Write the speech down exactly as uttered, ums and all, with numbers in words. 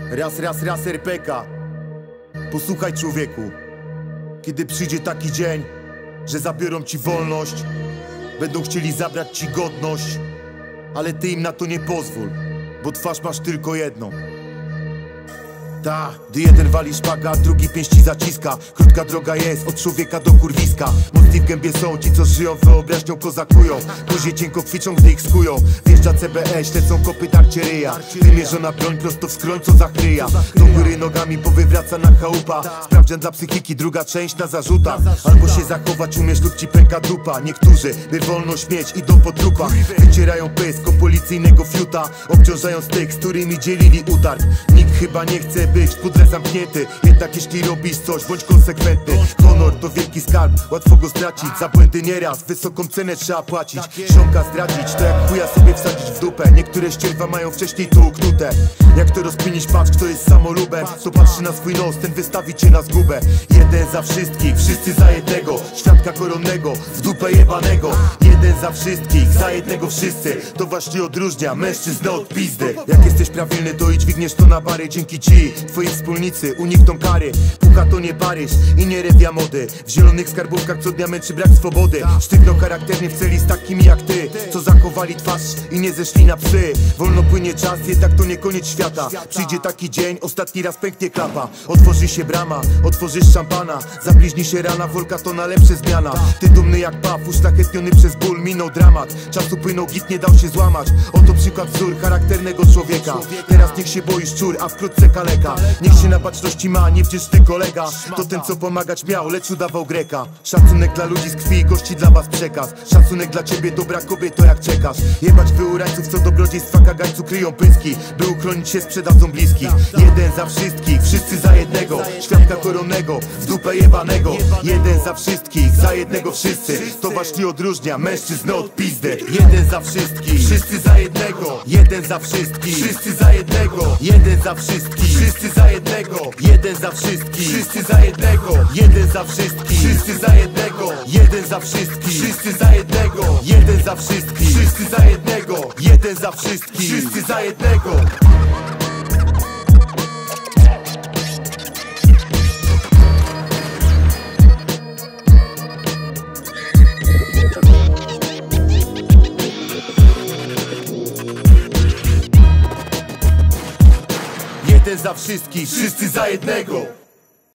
Raz, raz, raz R P K. Posłuchaj, człowieku, kiedy przyjdzie taki dzień, że zabiorą ci wolność, będą chcieli zabrać ci godność, ale ty im na to nie pozwól, bo twarz masz tylko jedną. Ta, gdy jeden wali szpaga, drugi pięści zaciska. Krótka droga jest od człowieka do kurwiska. Mocni w gębie są ci, co żyją wyobraźnią, kozakują. Buzie cienko kwiczą, gdy ich skują. Wjeżdża C B E, ślecą kopy, tarcie ryja. Wymierzona broń prosto w skroń, co zachryja. Do góry nogami powywraca na chałupa. Sprawdzian dla psychiki, druga część na zarzutach. Albo się zachować umiesz lub ci pęka dupa. Niektórzy, by wolność mieć, idą po trupach. Wycierają pysk o policyjnego fiuta, obciążając tych, z którymi dzielili utarg. Nikt chyba nie chce być w pudle zamknięty. Jednak jeśli robisz coś, bądź konsekwentny. Honor to wielki skarb, łatwo go stracić. Za błędy nieraz, wysoką cenę trzeba płacić. Ziomka zdradzić, to jak chuja sobie wsadzić w dupę. Niektóre ścierwa mają wcześniej tu uknute. Jak to rozkminić, patrz kto jest samolubem. To patrzy na swój nos, ten wystawi cię na zgubę. Jeden za wszystkich, wszyscy za jednego. Świadka koronnego, w dupę jebanego. Jeden za wszystkich, za jednego wszyscy. To właśnie odróżnia mężczyznę od pizdy. Jak jesteś prawilny, to i dźwigniesz to na bary. Dzięki ci twoi wspólnicy unikną kary. Puka to nie Paryż i nie rewia mody. W zielonych skarbówkach co dnia męczy brak swobody. Sztywno charakternie w celi z takimi jak ty, co zachowali twarz i nie zeszli na psy. Wolno płynie czas, jednak to nie koniec świata. Przyjdzie taki dzień, ostatni raz pęknie klapa. Otworzy się brama, otworzysz szampana. Zabliźni się rana, wolka to na lepsze zmiana. Ty dumny jak paw, uszlachetniony przez ból. Minął dramat, czasu płynął, git nie dał się złamać. Oto przykład wzór charakternego człowieka. Teraz niech się boi szczur, a wkrótce kaleka. Niech się na baczności ma, niewdzięczny kolega. To ten co pomagać miał, lecz udawał Greka. Szacunek dla ludzi z krwi i kości, dla was przekaz. Szacunek dla ciebie, dobra kobieto, jak czekasz. Jebać wy urańców, co dobrodziejstwa kagańcu kryją pyski. By uchronić się sprzedawcą bliskich. Jeden za wszystkich, wszyscy za jednego. Świadka koronnego, w dupę jebanego. Jeden za wszystkich, za jednego wszyscy. To właśnie odróżnia mężczyznę od pizdy. Jeden za wszystkich, wszyscy za jednego. Jeden za wszystkich, wszyscy za jednego. Jeden za wszystkich, wszyscy za jednego. Jeden za wszystkich, wszyscy za jednego. Jeden za wszystkich, wszyscy za jednego. Jeden za wszystkich, wszyscy za jednego. Jeden za wszystkich, wszyscy za jednego. Jeden za wszystkich, wszyscy za jednego. Jeden za wszystkich, wszyscy za jednego.